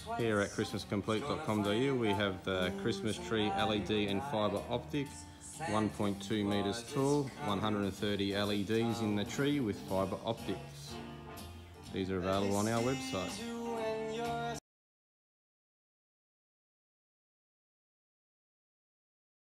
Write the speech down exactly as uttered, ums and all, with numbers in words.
Here at christmas complete dot com dot a u we have the Christmas tree L E D and fibre optic, one point two metres tall, one hundred thirty L E Ds in the tree with fibre optics. These are available on our website.